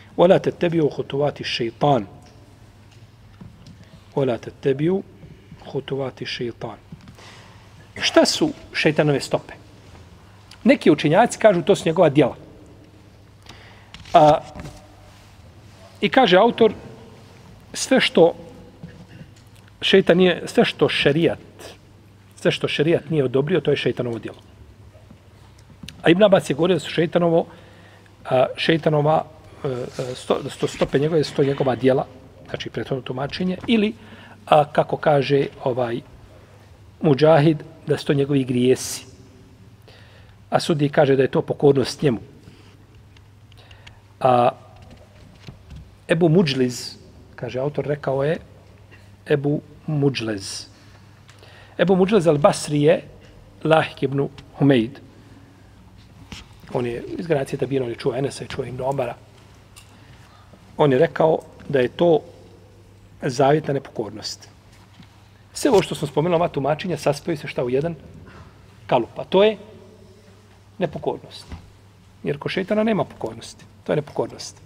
وَلَا تَتَّبِعُوا خُطُوَاتِ الشَّيْطَانِ وَلَا تَتَّبِعُوا خُطُوَاتِ الشَّيْطَانِ. Šta su šejtanove stope? Neki učenjaci kažu to su njegova djela. I kaže autor, sve što šejtan nije, sve što šerijat nije odobrio, to je šejtanovo djelo. A Ibn Abbas je govorio da su šejtanova stope njegove, sto njegova djela, znači prethodno tumačenje, ili, kako kaže Mudžahid, da su to njegovi grijesi. A Sudi kaže da je to pokornost njemu. Ebu Muđliz, kaže autor, rekao je Ebu Muđlez. Ebu Muđlez al-Basri je Lahik ibn Humeid. On je iz generacije Tabina, on je čuo Enesa i čuo Ibn Omara. On je rekao da je to zavjetna nepokornost. Sve ovo što smo spomenuli, ova tumačenja, sastoji se šta u jedan kalup. A to je nepokornost. Jer ko šejtana nema pokornosti. To je nepokornost.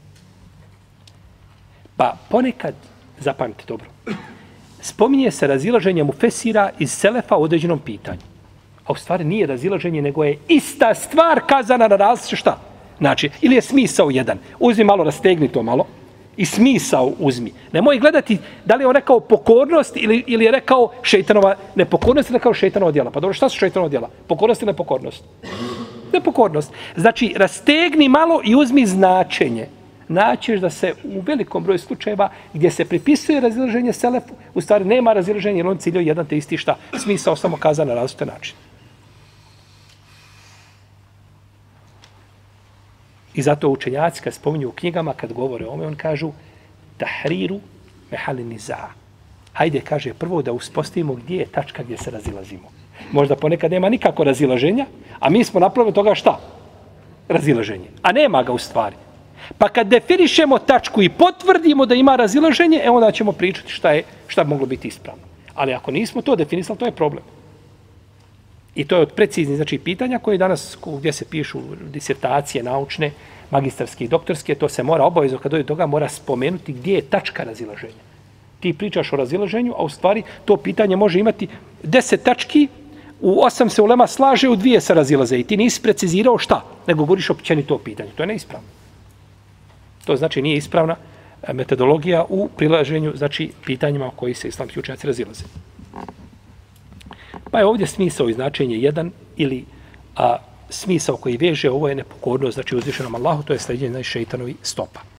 Pa ponekad, zapamtite dobro, spominje se razilaženje mufesira iz selefa u određenom pitanju. A u stvari nije razilaženje, nego je ista stvar kazana na različite šta? Znači, ili je smisao jedan. Uzmi malo, rastegni to malo i smisao uzmi. Nemoj gledati da li je on rekao pokornost ili je rekao šejtanova nepokornost ili rekao šejtanova djela. Pa dobro, šta su šejtanova djela? Pokornost ili nepokornost? Nepokornost. Znači, rastegni malo i uzmi značenje. Naćeš da se u velikom broju slučajeva gdje se pripisuje razilaženje selefu, u stvari nema razilaženja jer on ciljao jedan te isti šta? Smisao samo kaza na različite načine. I zato učenjaci kad spominju u knjigama, kad govore o ome, on kažu tahriru mehali niza. Hajde, kaže, prvo da uspostavimo gdje je tačka gdje se razilazimo. Možda ponekad nema nikako razilaženja, a mi smo napravili toga šta? Razilaženje. A nema ga u stvari. Pa kad definišemo tačku i potvrdimo da ima razilaženje, onda ćemo pričati šta bi moglo biti ispravno. Ali ako nismo to definisali, to je problem. I to je od preciznih znači, pitanja koje danas, gdje se pišu disertacije naučne, magistarske i doktorske, to se mora obavezno, kad dođe do toga, mora spomenuti gdje je tačka razilaženja. Ti pričaš o razilaženju, a u stvari to pitanje može imati 10 tački, u 8 se ulema slaže, u 2 se razilaze. I ti nisi precizirao šta, nego govoriš općenito pitanje. To je neispravno. To znači nije ispravna metodologija u prilaženju znači, pitanjima o koji se islamski učenjaci razilaze. Pa je ovdje smisao i značenje jedan ili smisao koji veže ovo je nepokornost, znači uzvišenom Allahu, to je sljeđenje šejtanovi stopa.